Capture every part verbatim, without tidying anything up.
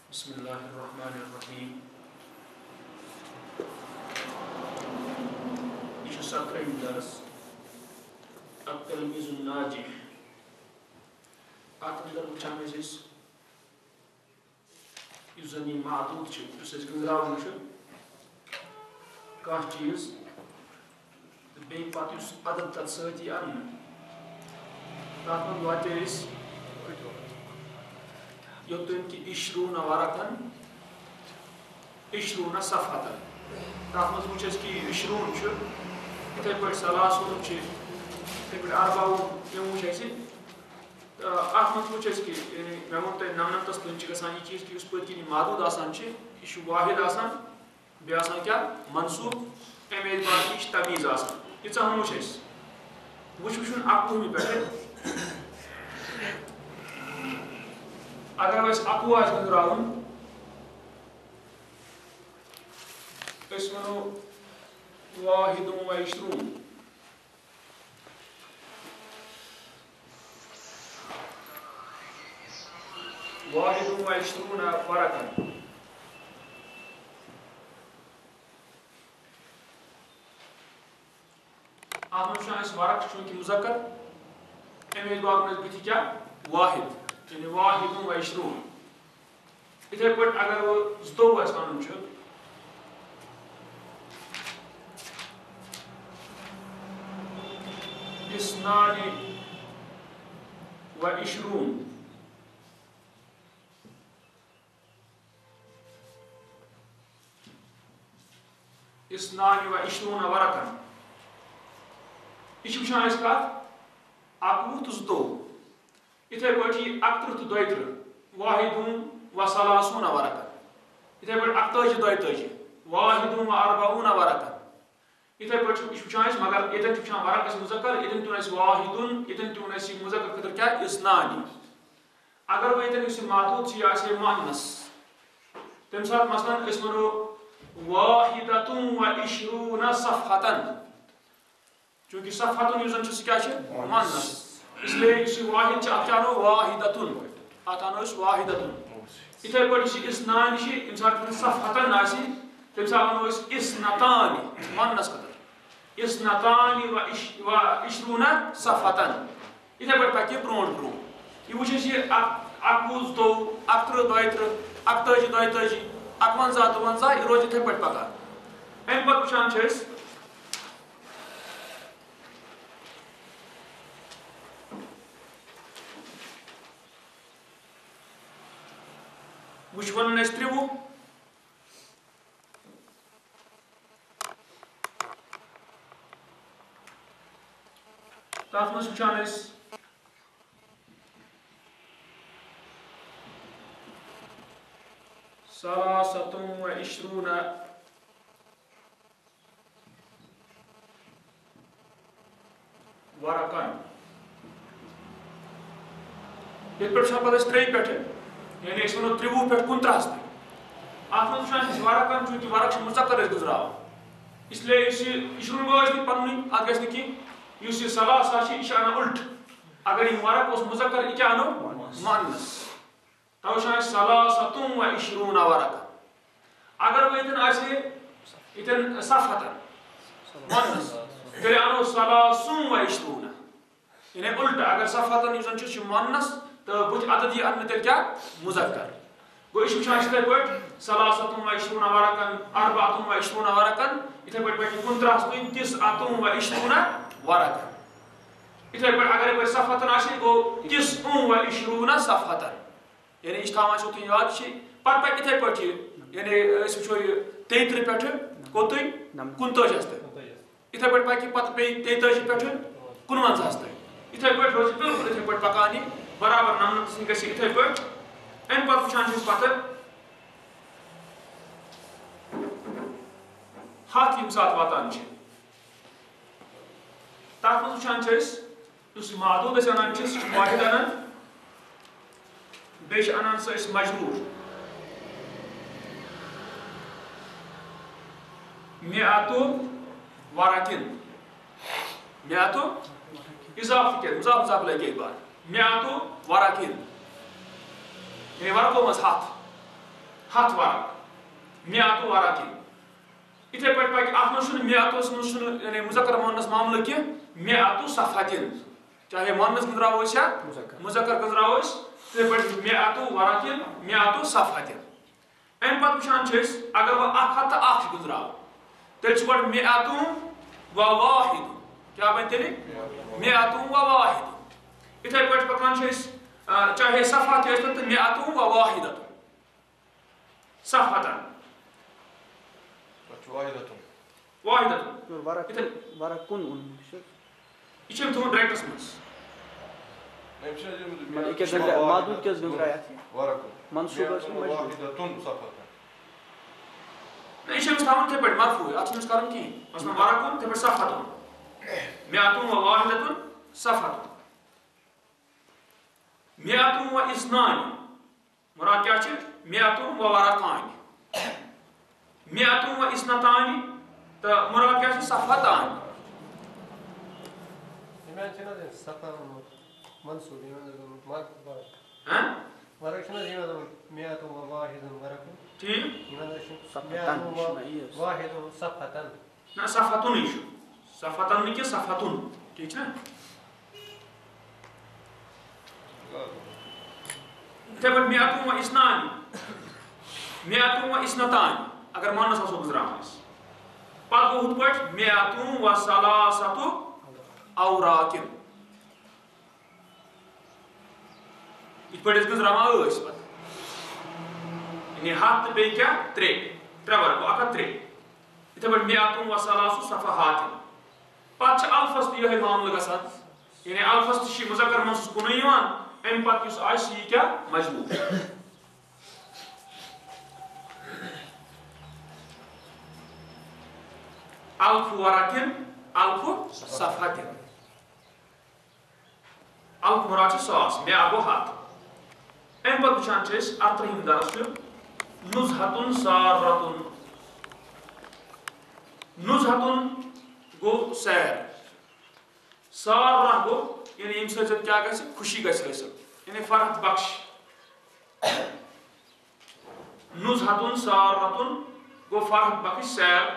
بسم الله الرحمن الرحيم. یہ سکرین درس التلمیذ الناجح. اتھ اندر وچھان أسۍ یُس زن یہ معدود چھُ یُس أسۍ گنٛزراوان چھُ کانٛہہ چیٖز تہٕ بیٚیہِ پتہٕ یُس عدد تتھ سۭتۍ یی اننہٕ تتھ منٛز واتہِ أسۍ یوٚتن کہ عشرون ورقن عشرون صفحتن. تتھ منٛز وٕچھ أسۍ کہ عشرون چھُ یِتھے پٲٹھۍ سلاسون چھُ یِتھے پٲٹھۍ اربعون یِم وٕچھ اَسہِ. اتھ منٛز وٕچھ اَسہِ کہ یعنی مےٚ ووٚن تۄہہِ نمنمتس تام چھُ گژھان یہِ چیٖز کہ یُس پٔتۍ کِنۍ یہِ معدود آسان چھِ یہِ چھُ واحد آسان بیٚیہِ آسان کیٛاہ منصوٗب اَمہِ اعتبار کہِ یہِ چھِ تمیٖز آسان. ییٖژاہ وٕچھ اَسہِ. وٕچھ وٕچھُن اَکوُہمہِ پٮ۪ٹھٕ اگر أسۍ اکوُہ آسہِ گنٛزراوُن أسۍ وَنو واحد و عشرون. واحد و عشرون ورقن. اتھ منٛز چھُ اَسہِ ورق چوٗنٛکہِ مُذکر اَمہِ اعتبار منٛز بٕتھِ کیٛاہ واحد یعنی واحد و عشرون. یِتھے پٲٹھۍ اگر وۄنۍ زٕتووُہ اَسہِ وَنُن چھُ اثنان و عشرون. اثنان و عشرون ورقن. یہ چھُ وٕچھان أسۍ کتھ اکوُہ تہٕ زٕتووُہ. یِتھے پٲٹھۍ یی اکترٕہ تہٕ دۄیہِ ترٕہ واحد و ثلاثون ورقن. یِتھے پٲٹھۍ اکتٲجی دۄیہِ تٲجی واحد و اربعون ورقن. یِتھے پٲٹھۍ چھُ یہِ چھُ وٕچھان أسۍ مگر ییٚتٮ۪ن چھُ وٕچھان ورق اَسہِ مُذکر ییٚتٮ۪ن تہِ ووٚن اَسہِ واحدُن ییٚتٮ۪ن تہِ ووٚن اَسہِ یہِ مُذکر خٲطرٕ کیٛاہ اثنان. اگر وۄنۍ ییٚتٮ۪ن یُس یہِ معدود چھُ یہِ آسہِ ہے مؤنث تمہِ ساتہٕ مثلاً أسۍ وَنو واحدۃ و عشرون صفحتن. چوٗنٛکہِ صفحتن یُس زن چھُ سُہ کیٛاہ چھُ مؤنث اسلیے یُس یہِ واحد چھُ اتھ کیٛاہ انو واحدۃن اتھ انو أسۍ واحدۃن. یِتھے پٲٹھۍ یُس یہِ اثنان چھِ ییٚمہِ ساتہٕ صفحتن آسہِ تمہِ ساتہٕ ونو أسۍ اثنتان مؤنث خٲطرٕ اثنتان و عشرون صفحتن. یِتھے پٲٹھۍ پکہِ یہِ برونٛٹھ برونٛٹھ. یہِ وٕچھ اَسہِ یہِ اکوُہ زٕتووُہ اکترٕہ دۄیہِ ترٕہ اکتٲجی دۄیہِ تٲجی اکونٛزاہ دُونٛزاہ یہِ روزِ یِتھے پٲٹھۍ پکان. امہِ پتہٕ وٕچھان چھِ أسۍ وٕچھ وَنُن اَسہِ ترٛوُہ تتھ منٛز وٕچھان أسۍ ثلاثۃ و عشرون ورقن. ییٚتہِ پٮ۪ٹھ وٕچھان پتہٕ أسۍ ترٛیٚیہِ پٮ۪ٹھٕ یعنی أسۍ وَنو ترٛوُہ پٮ۪ٹھ کُنترٕہس تام. اتھ منٛز وٕچھان أسۍ ورقن چوٗنٛکہِ ورق چھُ مُذکر أسۍ گُزراوان اسلیے یُس یہِ عشرون گوٚو اَسہِ پننُے اتھ گژھِ نہٕ کینٛہہ. یُس یہِ ثلاثہ چھِ یہِ چھِ انان الٹہٕ. اگر یہِ ورق اوس مُذکر یہِ کیٛاہ انو مؤنث. توے وٕچھان أسۍ ثلاثۃ و عشرون ورقن. اگر وۄنۍ ییٚتٮ۪ن آسہِ ہے ییٚتٮ۪ن صفحتن مؤنث تیٚلہِ انو ثلاثون و عشرون یعنی الٹہٕ. اگر صفحتن یُس زن چھُ سُہ چھُ مؤنث تہٕ بٕتھِ عدد یی اننہٕ تیٚلہِ کیٛاہ مُذکر. گوٚو أسۍ چھِ وٕچھان یِتھے پٲٹھۍ ثلاثۃ و عشرون ورقن اربعۃ و عشرون ورقن. یِتھے پٲٹھۍ پکہِ کُنترٕہس تام تسعۃ و عشرون ورقن. یِتھے پٲٹھۍ اگر یپٲرۍ صفحتن آسہِ گوٚو تسع و عشرون صفحتن یعنی یہِ چھِ تھاوان اَسہِ اوٚتُن یاد چھِ. پتہٕ پکہِ یِتھے پٲٹھۍ یہِ یعنی أسۍ وٕچھو یہِ تیٚیہِ ترٕٛہ پٮ۪ٹھٕ کوٚتُے کُنتٲجِہس تام. یِتھے پٲٹھۍ پکہِ پتہٕ بیٚیہِ تیٚیہِ تٲجی پٮ۪ٹھٕ کُنوَنٛزاہس تام. یِتھے پٲٹھۍ روزِ بِلکُل یِتھے پٲٹھۍ پکان یہِ برابر نمنتس گژھِ یِتھے پٲٹھۍ. امہِ پتہٕ وٕچھان چھِ أسۍ پتہٕ ہتھ ییٚمہِ ساتہٕ واتان چھِ تتھ منٛز وٕچھان چھِ أسۍ یُس معدود أسۍ انان چھِ سُہ چھُ واحد انان بیٚیہِ چھِ انان سُہ أسۍ مجروٗر. مئة ورقن مئة اضافہ کر مضاف مضاف لگے ایک بار مئة ورقن یعنی ورقوں مز ہاتھ ہتھ ورق میاتو ورقن اتھے پہ پہ ات من میاتوس من یعنی مذکر مونس معاملہ کی میاتو صفحتن چاہے مونس گزراوس یا مذکر گزراوس اتھے پہ میاتو ورقن میاتو صفحتن ام پتہ وچھان اگر وہ اکھ ہتھ اکھ گزراو تیل گۄڈٕ میاتو و واحد کیا بن تیلہِ میاتو و واحد اتھے پہ پکان چاہے صفحہ تہ ٲسۍتن تہٕ میاتو و واحدتن صفحتن واحدتن ورق کن اون یہ چھُ تھوٚمُت برٛیکٹس منٛز مادود کیٛاہ گنٛزراے اتھ منصوٗب یہ چھُ أمِس تھاوُن یِتھَے پٲٹھۍ مرفوٗع اتھ چھُنہٕ أمِس کَرُن کِہیٖنۍ مثلاً ورقُن یِتھَے پٲٹھۍ صفحتُن میاتُن و واحدتُن صفحتُن میاتُن و اثنان مراد کیٛاہ چھِ میاتُن و ورقان میاتُن و اثنتان تہٕ مراد کیٛاہ چھِ صفحتان ٹھیک نہ صفحتن یہ صفحتن نہیں کہ صفحتن ٹھیک ہے اتھے پٲٹھۍ میاتُن و اثنان میاتُن و اثنتان اگر مانس آسو گزران پتہٕ گوٚو ہُتھ پٲٹھۍ میاتُن و ثلاثتُ اوراقن یِتھ پٲٹھۍ أسۍ گزراوان ٲسۍ پتہٕ یعنی ہتھ تہٕ بیٚیہِ کیٛاہ ترٛےٚ ترٛےٚ ورق گوٚو اکھ ہتھ ترٛےٚ یِتھے پٲٹھۍ میاتُن و ثلاثُ صفحاتن پتہٕ چھِ الفظ تہِ یِہوٚے معاملہٕ گژھان یعنی الفظ تہِ چھِ مذکر منٛز کُنُے یِوان امہِ پتہٕ یُس آسہِ یہِ کیٛاہ مجموٗع الف ورقن الف صفحتن الف مراد چھُ ساس میا گوٚو ہتھ امہِ پتہٕ وٕچھان چھِ أسۍ اَرترٛہِم درس چھُ نُزہتُن سارتُن نُزہتُن گوٚو سیر سارہ گوٚو یعنی ییٚمہِ سۭتۍ زن کیٛاہ گژھِ خوشی گژھِ حٲصِل یعنی فرحت بخش نُزہتُن سارتُن گوٚو فرحت بخش سیر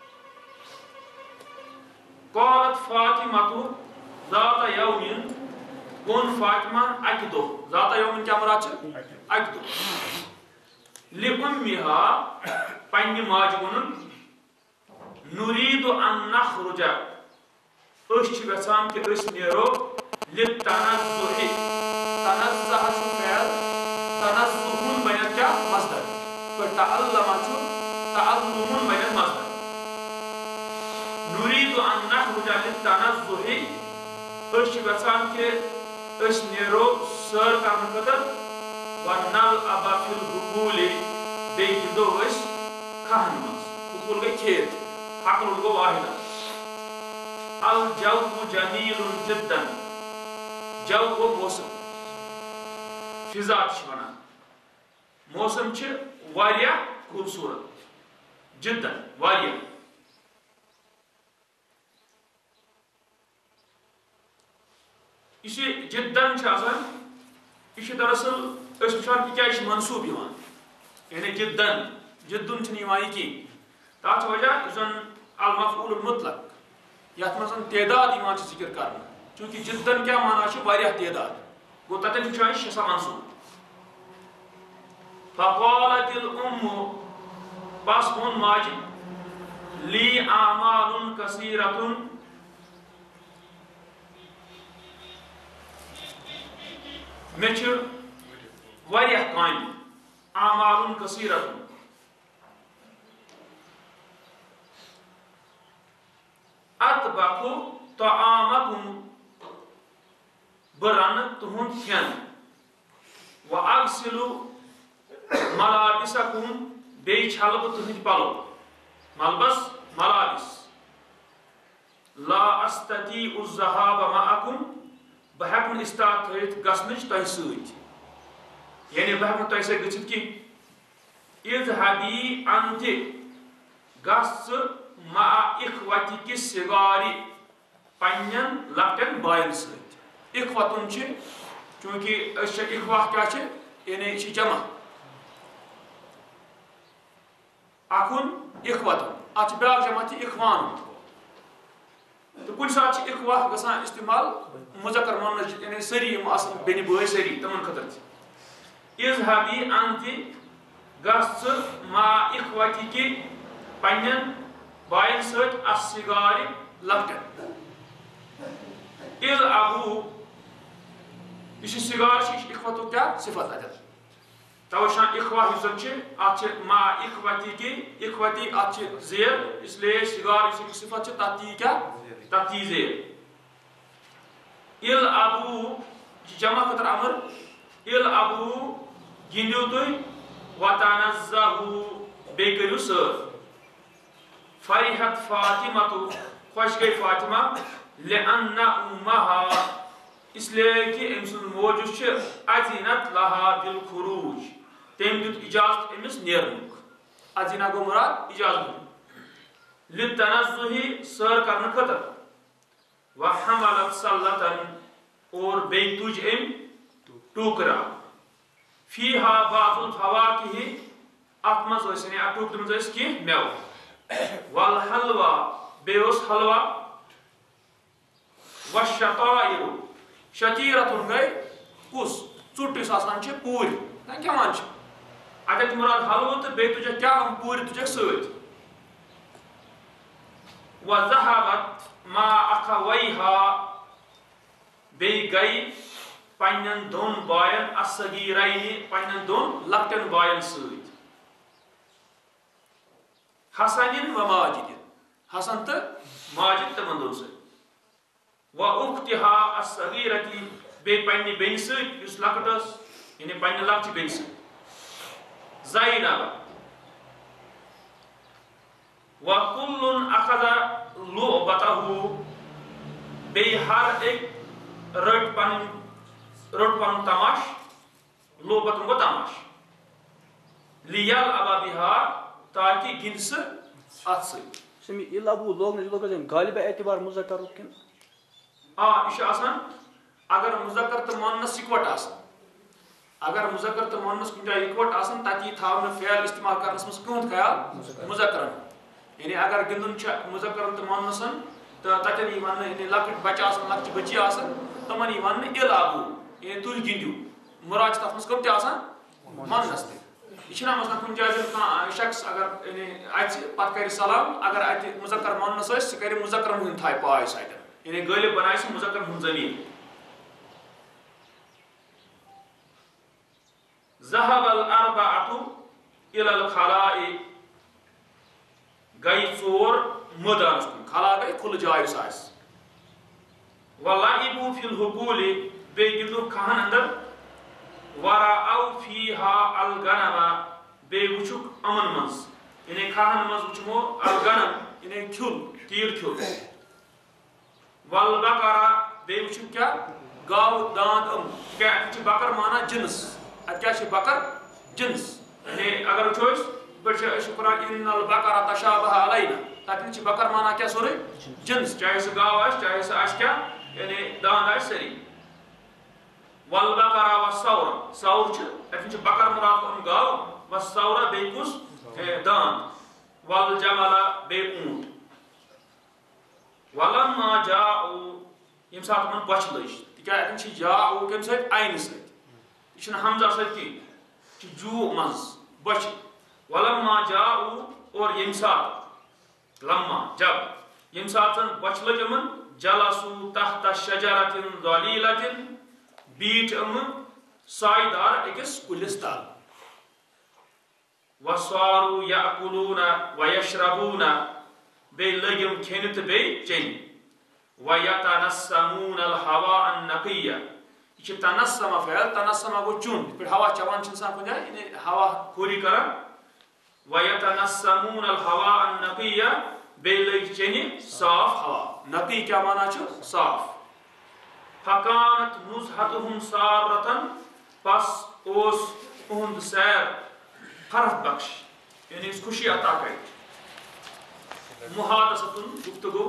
قالت فاطمہ ذات یومن وون فاطمہ اکہِ دۄہ ذات یومن کیٛاہ مراد چھِ اکہِ دۄہ لِأُمِّہا پننہِ ماجہِ ووٚنُن نُریٖدُ ان نخرج أسۍ چھِ یژھان کہِ أسۍ نیرو لِتَنَزُّہِ تنزہ چھُ فعل تنزُہُن بنیٚتھ کیٛاہ مصدر پٲٹھۍ تعلمہ چھُ تعلُمُن بنیٚتھ مصدر نُریٖدُ ان نخرج لِتَنزُّہِ أسۍ چھِ یژھان کہِ أسۍ نیرو سٲر کرنہٕ خٲطرٕ وَنَلْعَبَ فِي الْحُقُولِ بیٚیہِ گِنٛدو أسۍ کھہن منٛز حقوٗل گٔے کھیت حقل گوٚو واحدہ الجو جمیٖل جِدًا جو گوٚو موسم فضا تہِ چھِ وَنان موسم چھِ واریاہ خوٗبصوٗرت جِدًا واریاہ یُس یہِ جِدًا چھُ آسان یہ دراصل أسۍ وٕچھان یہِ کیٛازِ چھُ منصوٗب یِوان یعنی جِدًا جِدُن چھُنہٕ یِوان یہِ کِہیٖنۍ تَتھ چھُ وجہ یُس زن المفعول المطلق یتھ منٛز زن تعداد یِوان چھِ ذِکر کرنہٕ چوٗنٛکہِ جِدًا کیٛاہ معنی چھُ واریاہ تعداد گوٚو تتٮ۪ن چھُ وٕچھان یہِ چھُ آسان منصوٗب فقالت الأم بس ووٚن ماجہِ لی اعمال کثیرتن مےٚ چھِ واریاہ کامہِ اعمال کثیرتن اطبخ طعامکم بہٕ رَنہٕ تُہُنٛد کھٮ۪ن وَأغسِلُ ملابسکم بیٚیہِ چھلہٕ بہٕ تُہٕنٛدۍ پلو ملبس ملابس لا استطیع الذهاب معکم بہٕ ہٮ۪کہٕ نہٕ استاد تھٲیِتھ گژھنٕچ تۄہہِ سۭتۍ یعنی بہٕ ہٮ۪کہٕ نہٕ تۄہہِ سۭتۍ گٔژھِتھ کینٛہہ اذهبی انتِ گژھ ژٕ مع اخوتِکہِ صغارِ پننٮ۪ن لۄکٹٮ۪ن باین سۭتۍ اخوتُن چھِ چوٗنٛکہِ أسۍ چھِ اخوا کیٛاہ چھِ یعنی یہِ چھِ جمع اخن اخوتن ات بیاکھ جمع تہ اخوان تو کن سات اخوا گژھان استعمال مذکر مونس یعنی سری یم آسان بینہِ بٲے سری تمن خٲطرٕ تہ اذهبی انت گژھ ما اخوتکی پنن باین سۭتۍ الصغار لۄکٹٮ۪ن اذ ابو یہ صغار اخوتک کیا صفت اتن تو شان اخوا یُس زن چھِ اتھ چھِ ما اخوتکی اخوتی اتھ چھِ زیر اس لیے صغار یُس صفت چھِ تتھ یی کیا تتھ یی زیر ال ابو جمع خطر امر ال ابو گِنٛدِو تُہۍ وتنزہوا بیٚیہِ کٔرِو سٲر فرحت فاطمہ خوش گئی فاطمہ لأن امها اس لیے کہ أمۍ سُنٛد موج یُس چھِ اذنت لها بالخروج تٔمۍ دیُت اجازت أمِس نیرنُک اذنا گوٚو مراد اجازت للتنزہ سٲر کرنہٕ خٲطرٕ وحملت سلتن اور بیٚیہِ تُج أمۍ ٹوٗکرا فیہا بعض الفواکہ اتھ منٛز ٲسۍ یعنی اتھ ٹوٗکرِ منٛز ٲسۍ کینٛہہ مٮ۪وٕ والحلوا بیٚیہِ اوس حلوا والشطائر شطیرتن گٔے کُس ژوٚٹ یُس آسان چھِ پوٗرِ نہ کھٮ۪وان چھِ اگر تہِ مراد حلوٕ تہٕ بیٚیہِ تُجکھ کیٛاہ پوٗرِ تُجکھ سۭتۍ وذهبت ما اخویہا بیٚیہِ گٔے پننٮ۪ن دۄن باین الصغیرین پننٮ۪ن دۄن لۄکٹٮ۪ن باین سۭتۍ حسن و ماجد حسن تہٕ ماجد تِمن دۄن سۭتۍ و اختہا الصغیرتی بیٚیہِ پننہِ بیٚنہِ سۭتۍ یُس لۄکٕٹ ٲس یعنی پننہِ لۄکچہِ بیٚنہِ سۭتۍ زینب و کُلٌ اخذ لعبتہ بیٚیہِ ہر أکۍ رٔٹۍ پنٕنۍ رٔٹ پنُن تماش لعبتن گوٚو تماش لیلعب بہا تاکہ گِنٛدِ سُہ اتھ سۭتۍ سمی ال ابو لوگ نے لوگ غالب اعتبار مذکر کن آ یہ چھُ آسان اگر مذکر تہٕ مؤنث اکوٹ آسان اگر مذکر تہٕ مؤنث کُنہِ جایہِ اکوٹ آسان تتہِ یی تھاونہٕ فعل استعمال کرنس منٛز کٕہٕنٛدۍ خیال مذکرن یعنی اگر گِنٛدُن چھُ مذکرن تہٕ مؤنثن تہٕ تتٮ۪ن یی وننہٕ یعنی لۄکٕٹۍ بچہِ آسان لۄکچہِ بچی آسان تمن یی وننہٕ ال ابو یعنی تُہۍ گِنٛدِو مراد چھُ تتھ منٛز کٕم تہِ آسان مؤنث تہِ یہ چھُنہ مثلاً کُنہِ جایہِ زن کانٛہہ شخص اگر یعنی اژِ پتہٕ کرِ سلام اگر اتہِ مذکر مؤنث ٲسۍ سُہ کرِ مذکرن ہُنٛد تھایہِ پاے سُہ اتٮ۪ن یعنی غٲلب بنایہِ سُہ مذکرن ہُنٛد ضمیٖر ذهب الاربعة الى الخلاء گٔے ژور مٲدانس کُن خلا گٔے کھُلہٕ جاے یُس آسہِ ولعبوا فی الحقول بیٚیہِ گِنٛدُکھ کھہن اندر ورأوا فیہا الغنم بیٚیہِ وٕچھُکھ یِمن منٛز یعنی کھہن منٛز وٕچھمو الغنم یعنی کھیُل تیٖر کھیُل والبقرہ بیٚیہِ وٕچھُکھ کیٛاہ گاو داند یِم کیٛاہ اَتہِ چھِ بکر مانان جنس اتہِ کیٛاہ چھِ بکر جنس یعنی اگر وٕچھو أسۍ پٲٹھۍ چھِ أسۍ چھِ قرآن ان البقرہ تشابہ علینا تتٮ۪ن چھِ بکر مانان کیٛاہ سورُے جنس چاہے سُہ گاو آسہِ چاہے سُہ آسہِ کیٛاہ یعنی داند آسہِ سٲری والبقرہ والثور ثور چھُ اتٮ۪ن چھِ بکر مراد یِم گاو والثور بیٚیہِ کُس داند والجمل بیٚیہِ اوٗنٹ ولما جاءوا ییٚمہِ ساتہٕ تِمن بۄچھِ لٔج تِکیٛازِ اتٮ۪ن چھِ جاءوا کمہِ سۭتۍ عینہِ سۭتۍ یہ چھُنہٕ حمزہ سۭتۍ کینٛہہ یہِ چھُ جوٗ منٛز بۄچھِ ولما جاءوا اور ییٚمہِ ساتہٕ لما جب ییٚمہِ ساتہٕ زن بۄچھِ لٔج یِمن جلسوا تحت شجرة ظلیلة بیٖٹھۍ یِمہٕ سایہِ دار أکِس کُلِس تل وصاروا یأکلون ویشربون بیٚیہِ لٔگۍ یِم کھیٚنہِ تہٕ بیٚیہِ چیٚنہِ ویتنسمون الہواء النقیہ یہ چھُ تنسمہ فعل تنسمہ گوٚو چیوٚن یِتھ پٲٹھۍ ہوا چٮ۪وان چھِ اِنسان کُنہِ جایہِ یعنی ہوا کھوٗری کران ویتنسمون الہواء النقیہ بیٚیہِ لٔگۍ چیٚنہِ صاف ہوا نقی کیٛاہ معنی چھُ صاف فکانت نزہتہم سارتن پس اوس اُہُنٛد سیر فرح بخش یعنی یُس خوشی عطا کرِ محادثتن گفتگو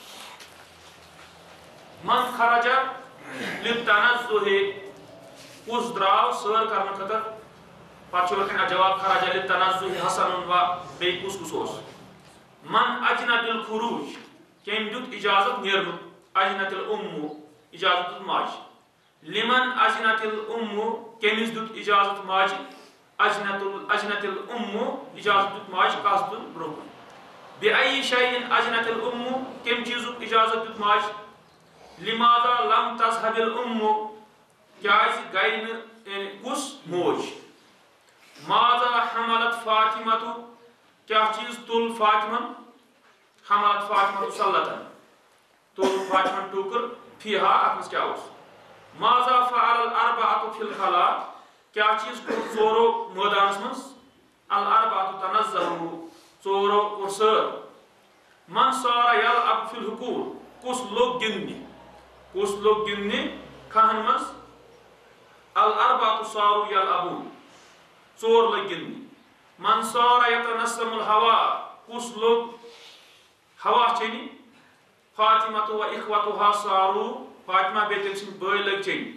من خرج للتنزہ کُس درٛاو سٲر کرنہٕ خٲطرٕ پتہ جواب خراج للتنزه حسن و بی کس کس اوس من اجنت الخروج کم دیت اجازت نیرن اجنت الام اجازت ماج لمن اجنت الام کمس دیت اجازت ماج اجنت اجنت الام اجازت ماج کس دیت برو بأي شيء اجنت الام کم چیز اجازت دیت ماج لماذا لم تذهب الام کیاز گئی نہ کس موج ماذا حملت فاطمہ کیا چیز تل فاطمہ حملت فاطمہ سلطن تل فاطمہ ٹوکر فیہا اتمس کیا اس ماذا فعل الاربعۃ فی الخلا کیا چیز کو ژورو میدانس منز الاربعۃ تنزلوا ژورو اور سر من صار یلعب فی الحقول کس لوگ گندنی کس لوگ گندنی کھہن منز الاربعۃ صاروا یلعبون ژور لوگ گندنی من صار یتنسم الہوا کس لوگ ہوا چنی فاطمہ و اخوتها صاروا فاطمہ بیٹے سن بے لگ چنی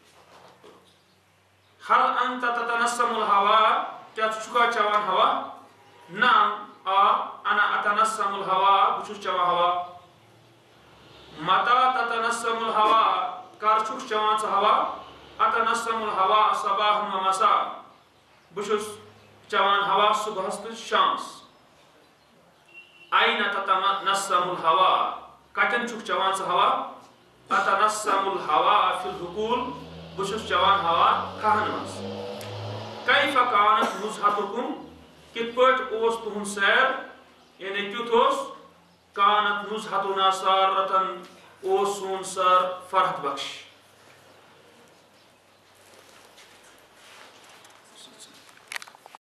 هل انت تتنسم الہوا کیا چکا چوان ہوا نعم آ انا اتنسم الہوا بچوس چوان ہوا متا تتنسم الہوا کر چک چوان سا ہوا اتنسم الہوا صباح و مساء بچوس چوان ہوا صبح تو شامس این تتنسم الہوا کتن چک چوان سا ہوا اتنسم الہوا فی الحقول بچوس چوان ہوا کھہن منز کیف کانت نزہتکم کت پٹ اوس تہن سیر یعنی کیت اوس کانت نزہتنا سارتن اوس سون سر فرحت بخش